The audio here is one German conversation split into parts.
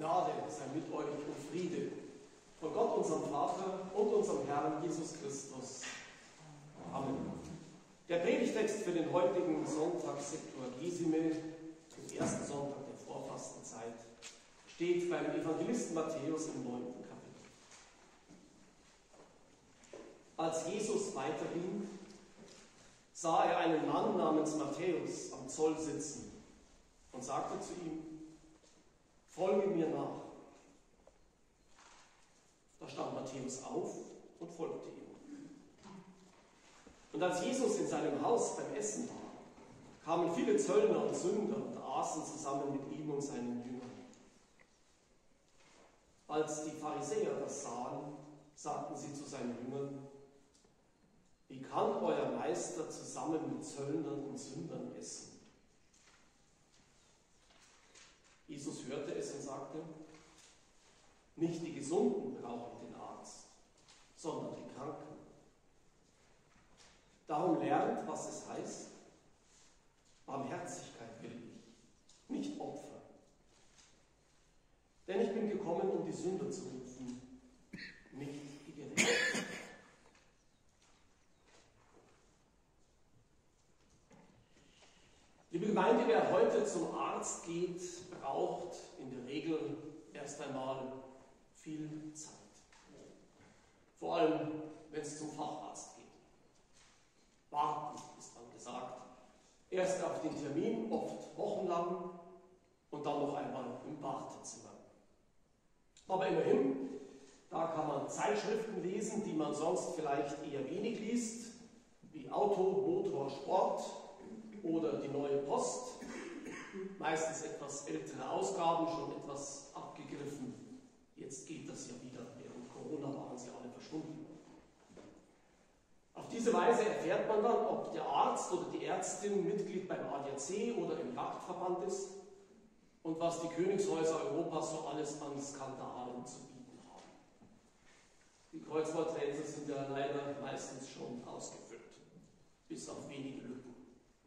Gnade sei mit euch und Friede von Gott, unserem Vater und unserem Herrn Jesus Christus. Amen. Der Predigtext für den heutigen Sonntag Septuagesime, den ersten Sonntag der Vorfastenzeit, steht beim Evangelisten Matthäus im 9. Kapitel. Als Jesus weiterging, sah er einen Mann namens Matthäus am Zoll sitzen und sagte zu ihm: Folge mir nach. Da stand Matthäus auf und folgte ihm. Und als Jesus in seinem Haus beim Essen war, kamen viele Zöllner und Sünder und aßen zusammen mit ihm und seinen Jüngern. Als die Pharisäer das sahen, sagten sie zu seinen Jüngern: Wie kann euer Meister zusammen mit Zöllnern und Sündern essen? Jesus hörte es und sagte: Nicht die Gesunden brauchen den Arzt, sondern die Kranken. Darum lernt, was es heißt: Barmherzigkeit will ich, nicht Opfer. Denn ich bin gekommen, um die Sünder zu rufen, nicht die Gerechten. Liebe Gemeinde, wer heute zum Arzt geht, braucht in der Regel erst einmal viel Zeit. Vor allem, wenn es zum Facharzt geht. Warten ist dann gesagt. Erst auf den Termin, oft wochenlang, und dann noch einmal im Wartezimmer. Aber immerhin, da kann man Zeitschriften lesen, die man sonst vielleicht eher wenig liest, wie Auto, Motor, Sport oder die Neue Post. Meistens etwas ältere Ausgaben, schon etwas abgegriffen. Jetzt geht das ja wieder. Während Corona waren sie alle verschwunden. Auf diese Weise erfährt man dann, ob der Arzt oder die Ärztin Mitglied beim ADAC oder im Jagdverband ist und was die Königshäuser Europas so alles an Skandalen zu bieten haben. Die Kreuzworträtsel sind ja leider meistens schon ausgefüllt, bis auf wenige Lücken.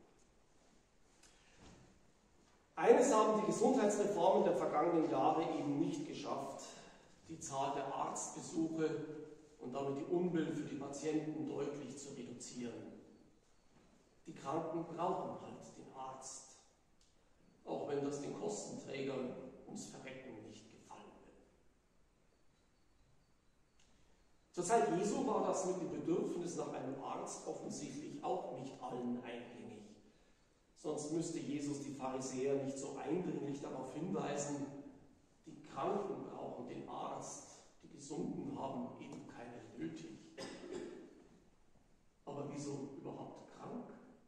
Eines haben die Gesundheitsreformen der vergangenen Jahre eben nicht geschafft: die Zahl der Arztbesuche und damit die Umwelt für die Patienten deutlich zu reduzieren. Die Kranken brauchen halt den Arzt, auch wenn das den Kostenträgern ums Verrecken nicht gefallen will. Zur Zeit Jesu war das mit dem Bedürfnis nach einem Arzt offensichtlich auch nicht allen eingängig. Sonst müsste Jesus die Pharisäer nicht so eindringlich darauf hinweisen: Die Kranken brauchen den Arzt, die Gesunden haben eben keinen nötig. Aber wieso überhaupt krank?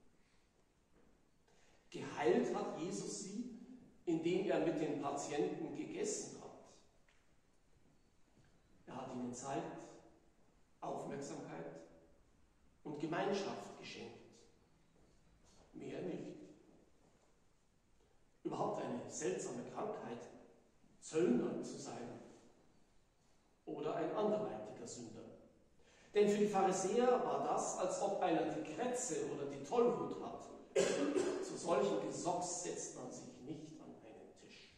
Geheilt hat Jesus sie, indem er mit den Patienten gegessen hat. Er hat ihnen Zeit, Aufmerksamkeit und Gemeinschaft geschenkt. Mehr nicht. Überhaupt eine seltsame Krankheit, Zöllner zu sein oder ein anderweitiger Sünder. Denn für die Pharisäer war das, als ob einer die Krätze oder die Tollwut hat. Zu solchen Gesocks setzt man sich nicht an einen Tisch.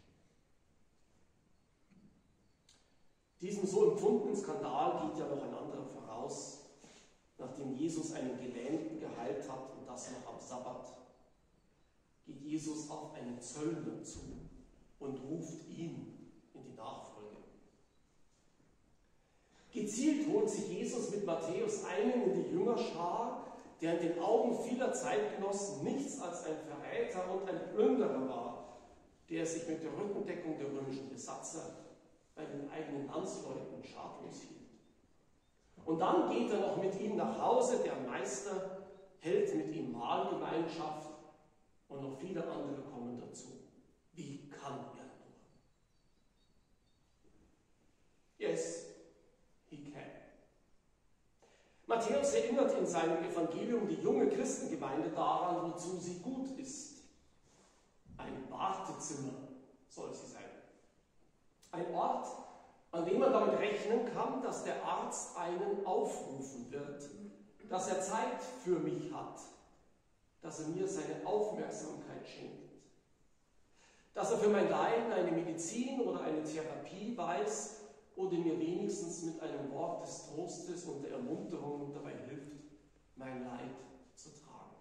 Diesem so empfundenen Skandal geht ja noch ein anderer voraus, nachdem Jesus einen Gelähmten geheilt hat, und das noch am Sabbat, geht Jesus auf einen Zöllner zu und ruft ihn in die Nachfolge. Gezielt holt sich Jesus mit Matthäus einen in die Jüngerschar, der in den Augen vieler Zeitgenossen nichts als ein Verräter und ein Plünderer war, der sich mit der Rückendeckung der römischen Besatzer bei den eigenen Landsleuten schadlos hielt. Und dann geht er noch mit ihm nach Hause, der Meister hält mit ihm Mahlgemeinschaft, und noch viele andere kommen dazu. Wie kann er nur? Yes, he can. Matthäus erinnert in seinem Evangelium die junge Christengemeinde daran, wozu sie gut ist. Ein Wartezimmer soll sie sein. Ein Ort, an dem man damit rechnen kann, dass der Arzt einen aufrufen wird, dass er Zeit für mich hat, dass er mir seine Aufmerksamkeit schenkt. Dass er für mein Leiden eine Medizin oder eine Therapie weiß oder mir wenigstens mit einem Wort des Trostes und der Ermunterung dabei hilft, mein Leid zu tragen.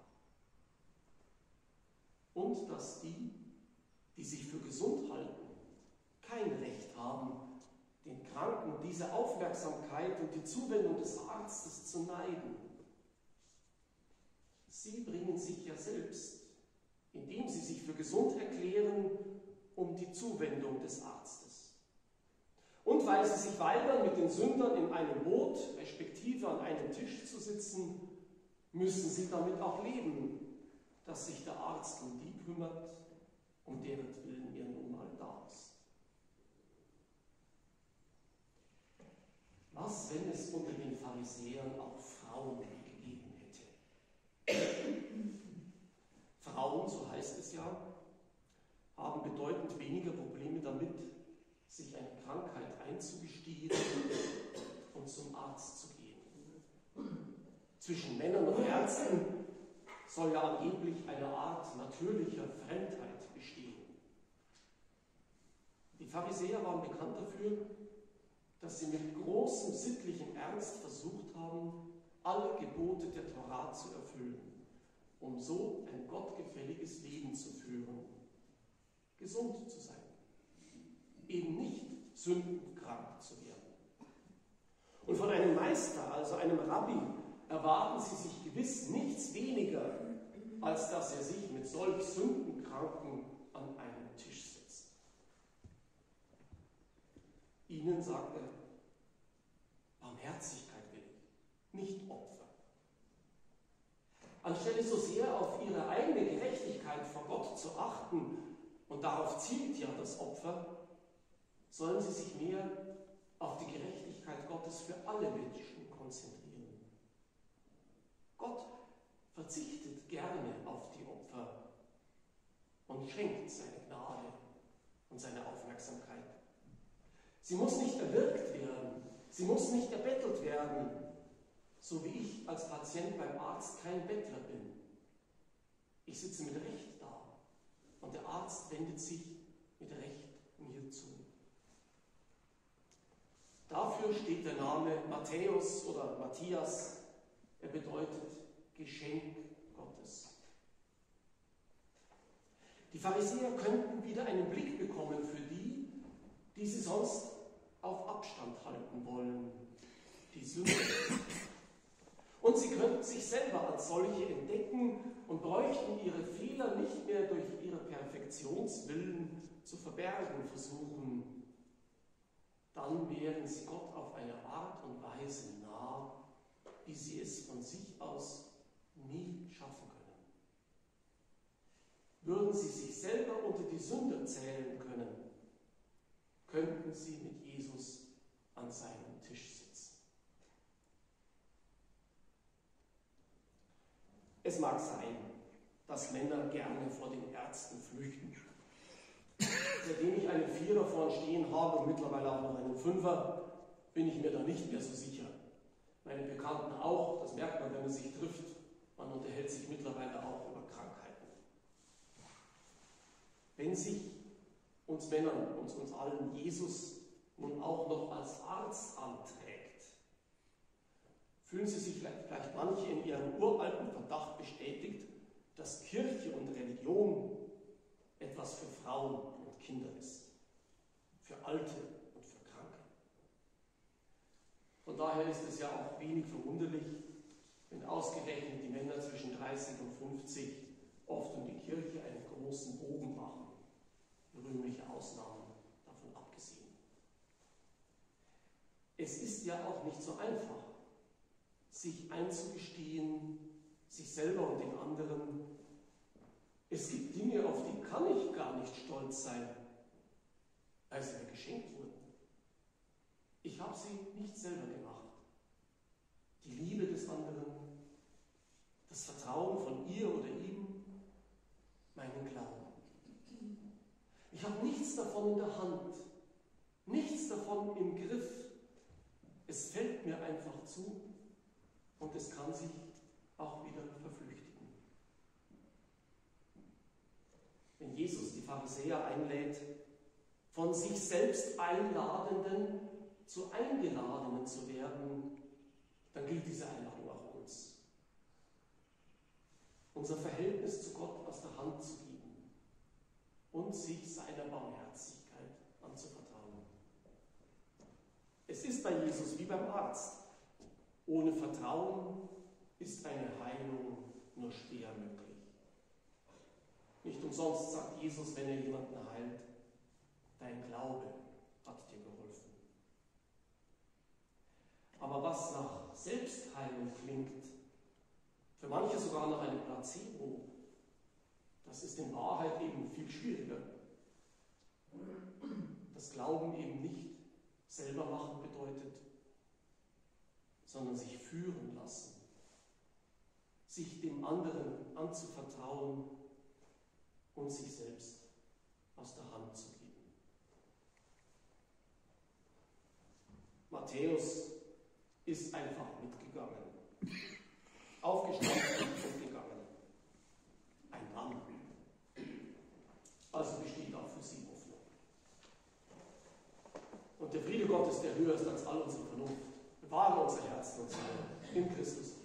Und dass die, die sich für gesund halten, kein Recht haben, den Kranken diese Aufmerksamkeit und die Zuwendung des Arztes zu neiden. Sie bringen sich ja selbst, indem sie sich für gesund erklären, um die Zuwendung des Arztes. Und weil sie sich weigern, mit den Sündern in einem Boot, respektive an einem Tisch zu sitzen, müssen sie damit auch leben, dass sich der Arzt um die kümmert, um deretwillen er nun mal da ist. Was, wenn es unter den Pharisäern auch Frauen gegeben hätte? Frauen, so heißt es ja, haben bedeutend weniger Probleme damit, sich eine Krankheit einzugestehen und zum Arzt zu gehen. Zwischen Männern und Ärzten soll ja angeblich eine Art natürlicher Fremdheit bestehen. Die Pharisäer waren bekannt dafür, dass sie mit großem sittlichem Ernst versucht haben, alle Gebote der Tora zu erfüllen, um so ein gottgefälliges Leben zu führen, gesund zu sein, eben nicht sündenkrank zu werden. Und von einem Meister, also einem Rabbi, erwarten sie sich gewiss nichts weniger, als dass er sich mit solch Sündenkranken an einen Tisch setzt. Ihnen sagt er, Barmherzigkeit will ich, nicht Opfer. Anstelle so sehr auf ihre eigene Gerechtigkeit vor Gott zu achten, und darauf zielt ja das Opfer, sollen sie sich mehr auf die Gerechtigkeit Gottes für alle Menschen konzentrieren. Gott verzichtet gerne auf die Opfer und schenkt seine Gnade und seine Aufmerksamkeit. Sie muss nicht erwirkt werden, sie muss nicht erbettelt werden, so wie ich als Patient beim Arzt kein Bettler bin. Ich sitze mit Recht da und der Arzt wendet sich mit Recht mir zu. Dafür steht der Name Matthäus oder Matthias. Er bedeutet Geschenk Gottes. Die Pharisäer könnten wieder einen Blick bekommen für die, die sie sonst auf Abstand halten wollen, die Sünder. Und sie könnten sich selber als solche entdecken und bräuchten ihre Fehler nicht mehr durch ihre Perfektionswillen zu verbergen versuchen. Dann wären sie Gott auf eine Art und Weise nah, wie sie es von sich aus nie schaffen können. Würden sie sich selber unter die Sünder zählen können, könnten sie mit Jesus an seinem Tisch sitzen. Es mag sein, dass Männer gerne vor den Ärzten flüchten. Seitdem ich einen Vierer vorn stehen habe und mittlerweile auch noch einen Fünfer, bin ich mir da nicht mehr so sicher. Meine Bekannten auch, das merkt man, wenn man sich trifft. Man unterhält sich mittlerweile auch über Krankheiten. Wenn sich uns Männern und uns allen Jesus nun auch noch als Arzt anträgt, fühlen sie sich vielleicht manche in ihrem uralten Verdacht bestätigt, dass Kirche und Religion etwas für Frauen und Kinder ist, für Alte und für Kranke. Von daher ist es ja auch wenig verwunderlich, wenn ausgerechnet die Männer zwischen 30 und 50 oft um die Kirche einen großen Bogen machen, rühmliche Ausnahmen davon abgesehen. Es ist ja auch nicht so einfach, sich einzugestehen, sich selber und den anderen, es gibt Dinge, auf die kann ich gar nicht stolz sein, weil sie mir geschenkt wurden. Ich habe sie nicht selber gemacht. Die Liebe des anderen, das Vertrauen von ihr oder ihm, meinen Glauben. Ich habe nichts davon in der Hand, nichts davon im Griff. Es fällt mir einfach zu und es kann sich auch wieder verflüchtigen. Wenn Jesus die Pharisäer einlädt, von sich selbst Einladenden zu Eingeladenen zu werden, dann gilt diese Einladung auch uns. Unser Verhältnis zu Gott aus der Hand zu geben und sich seiner Barmherzigkeit anzuvertrauen. Es ist bei Jesus wie beim Arzt. Ohne Vertrauen ist eine Heilung nur schwer möglich. Nicht umsonst sagt Jesus, wenn er jemanden heilt, dein Glaube hat dir geholfen. Aber was nach Selbstheilung klingt, für manche sogar nach einem Placebo, das ist in Wahrheit eben viel schwieriger. Das Glauben eben nicht selber machen bedeutet, sondern sich führen lassen, sich dem anderen anzuvertrauen und sich selbst aus der Hand zu geben. Matthäus ist einfach mitgegangen, aufgestanden und gegangen. Ein Mann. Also besteht auch für sie Hoffnung. Und der Friede Gottes, der höher ist als all unsere Vernunft, bewahre unser Herz und Seele in Christus.